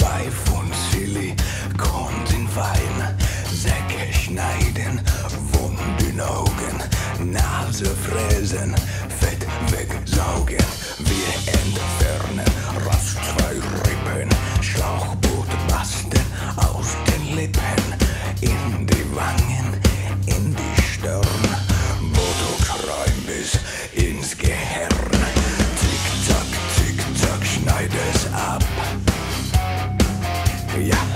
Pfeif und Silikon in Wein, Säcke schneiden, Wund in Augen, Nase fräsen, Fett wegsaugen. Wir entfernen rastfrei Rippen, Schlauchboot basten aus den Lippen, in die Wangen, in die Stirn, Botox rein bis ins Gehirn. Zick, zack, schneid es ab. Ja.